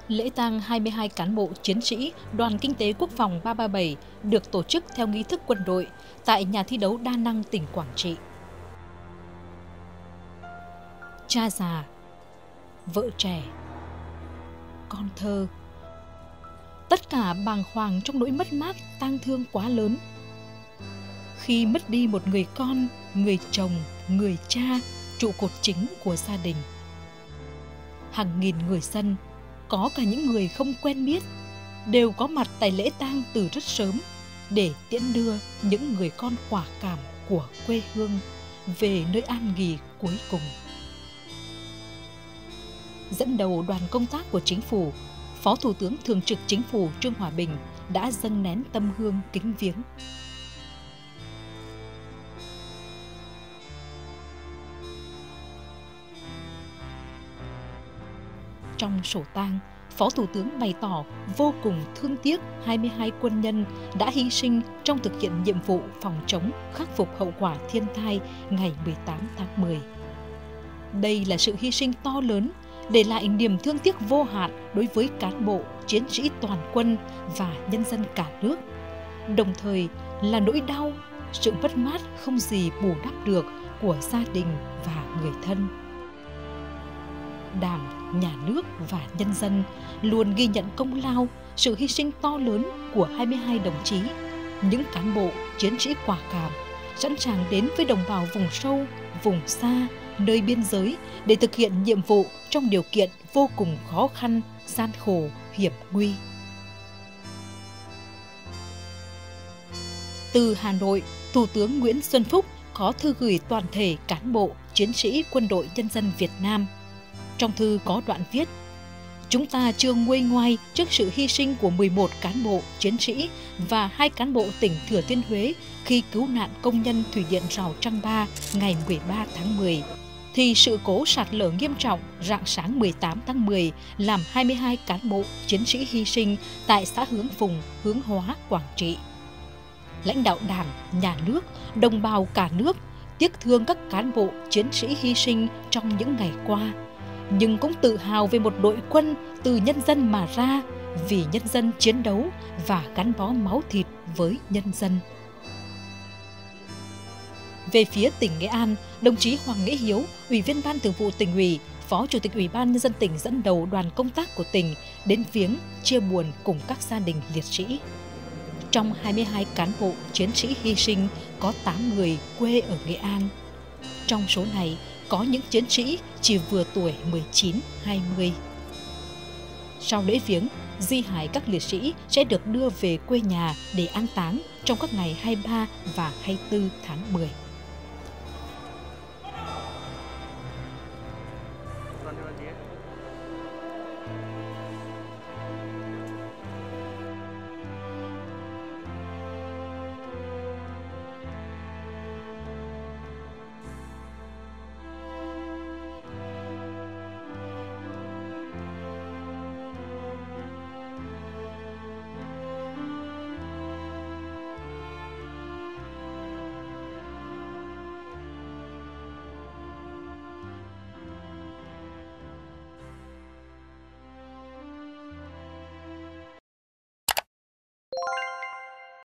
Lễ tang 22 cán bộ chiến sĩ Đoàn Kinh tế Quốc phòng 337 được tổ chức theo nghi thức quân đội tại nhà thi đấu đa năng tỉnh Quảng Trị. Cha già, vợ trẻ, con thơ, tất cả bàng hoàng trong nỗi mất mát tang thương quá lớn. Khi mất đi một người con, người chồng, người cha, trụ cột chính của gia đình. Hàng nghìn người dân, có cả những người không quen biết, đều có mặt tại lễ tang từ rất sớm để tiễn đưa những người con quả cảm của quê hương về nơi an nghỉ cuối cùng. Dẫn đầu đoàn công tác của Chính phủ, Phó Thủ tướng Thường trực Chính phủ Trương Hòa Bình đã dâng nén tâm hương kính viếng. Trong sổ tang, Phó Thủ tướng bày tỏ vô cùng thương tiếc 22 quân nhân đã hy sinh trong thực hiện nhiệm vụ phòng chống khắc phục hậu quả thiên tai ngày 18 tháng 10. Đây là sự hy sinh to lớn, để lại niềm thương tiếc vô hạn đối với cán bộ, chiến sĩ toàn quân và nhân dân cả nước. Đồng thời là nỗi đau, sự mất mát không gì bù đắp được của gia đình và người thân. Đảng, Nhà nước và nhân dân luôn ghi nhận công lao, sự hy sinh to lớn của 22 đồng chí, những cán bộ, chiến sĩ quả cảm, sẵn sàng đến với đồng bào vùng sâu, vùng xa, nơi biên giới để thực hiện nhiệm vụ trong điều kiện vô cùng khó khăn, gian khổ, hiểm nguy. Từ Hà Nội, Thủ tướng Nguyễn Xuân Phúc có thư gửi toàn thể cán bộ, chiến sĩ Quân đội Nhân dân Việt Nam. Trong thư có đoạn viết: chúng ta chưa nguôi ngoai trước sự hy sinh của 11 cán bộ, chiến sĩ và 2 cán bộ tỉnh Thừa Thiên Huế khi cứu nạn công nhân Thủy điện Rào Trăng Ba ngày 13 tháng 10. Thì sự cố sạt lở nghiêm trọng rạng sáng 18 tháng 10 làm 22 cán bộ, chiến sĩ hy sinh tại xã Hướng Phùng, Hướng Hóa, Quảng Trị. Lãnh đạo Đảng, Nhà nước, đồng bào cả nước tiếc thương các cán bộ, chiến sĩ hy sinh trong những ngày qua, nhưng cũng tự hào về một đội quân từ nhân dân mà ra, vì nhân dân chiến đấu và gắn bó máu thịt với nhân dân. Về phía tỉnh Nghệ An, đồng chí Hoàng Nghĩa Hiếu, Ủy viên Ban Thường vụ Tỉnh ủy, Phó Chủ tịch Ủy ban Nhân dân tỉnh dẫn đầu đoàn công tác của tỉnh đến viếng, chia buồn cùng các gia đình liệt sĩ. Trong 22 cán bộ, chiến sĩ hy sinh có 8 người quê ở Nghệ An. Trong số này có những chiến sĩ chỉ vừa tuổi 19-20. Sau lễ viếng, di hài các liệt sĩ sẽ được đưa về quê nhà để an táng trong các ngày 23 và 24 tháng 10.